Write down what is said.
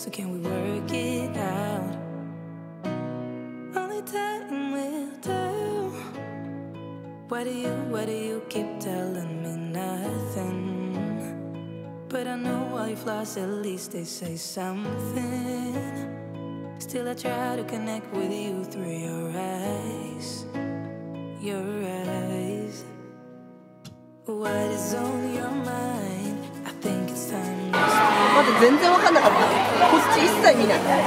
So can we work it out? Only time will tell. Why do you keep telling me nothing? But I know all your flaws, at least they say something. Still I try to connect with you through your eyes. Your eyes. What is on your mind? I think it's time to まだ全然わかんなかった。こっち一切見ない。